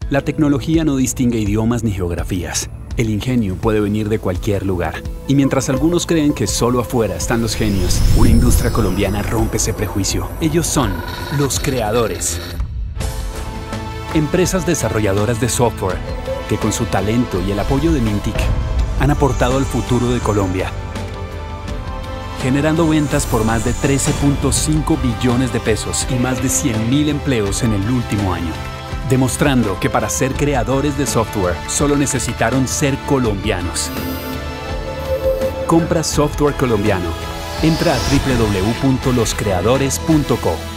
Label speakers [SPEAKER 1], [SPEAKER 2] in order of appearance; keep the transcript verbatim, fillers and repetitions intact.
[SPEAKER 1] La tecnología no distingue idiomas ni geografías. El ingenio puede venir de cualquier lugar. Y mientras algunos creen que solo afuera están los genios, una industria colombiana rompe ese prejuicio. Ellos son los creadores. Empresas desarrolladoras de software que con su talento y el apoyo de Mintic han aportado al futuro de Colombia, generando ventas por más de trece punto cinco billones de pesos y más de cien mil empleos en el último año. Demostrando que para ser creadores de software solo necesitaron ser colombianos. Compra software colombiano. Entra a w w w punto los creadores punto co.